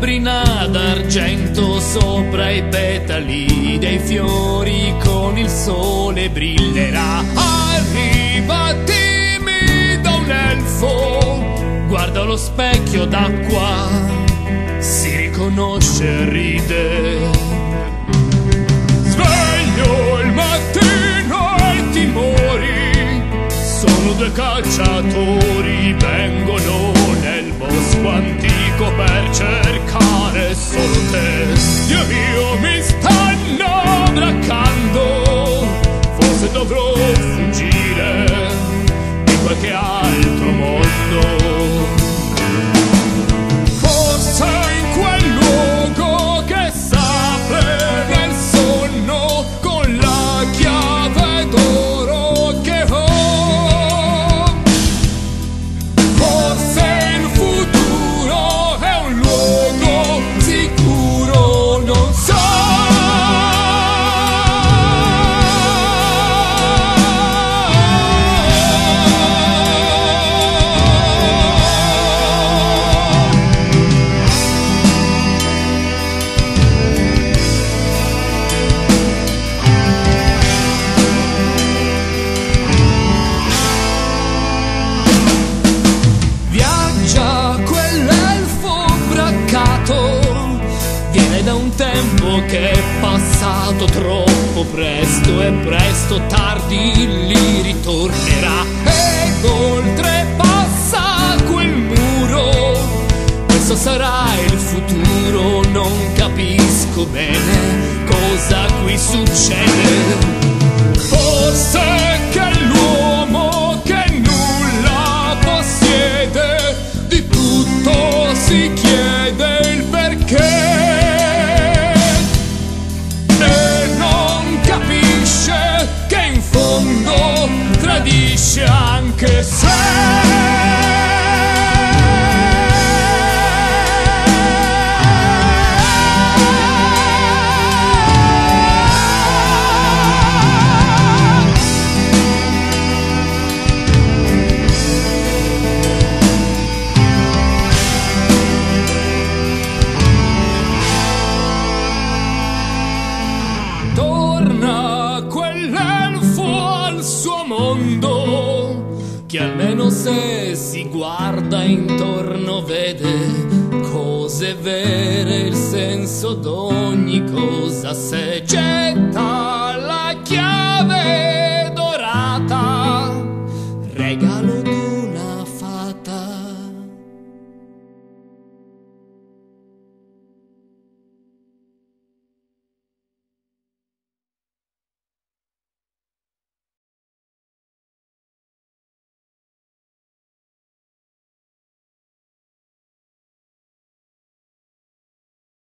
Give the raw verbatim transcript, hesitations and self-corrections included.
lambrina d'argento sopra i petali dei fiori con il sole brillerà. Arriva timido un elfo, guarda lo specchio d'acqua, si riconosce e ride. Sveglio il mattino e i timori, sono due cacciatori, vengono nel bosco antico per cercare solo te. Dio mio, mi stanno braccando, forse dovrò fuggire in qualche altro mondo. Forse in quel luogo che s'apre nel sonno con la chiave d'oro che ho. Forse il futuro è un luogo sicuro, non so. Da un tempo che è passato troppo presto e presto tardi lì ritornerà ed oltrepassa quel muro. Questo sarà il futuro, non capisco bene cosa qui succede. Forse che l'uomo che nulla possiede di tutto si chiede il perché. Tradisce anche se torna quell'elfo al suo mondo, che almeno se si guarda intorno vede cose vere, il senso d'ogni cosa, se getta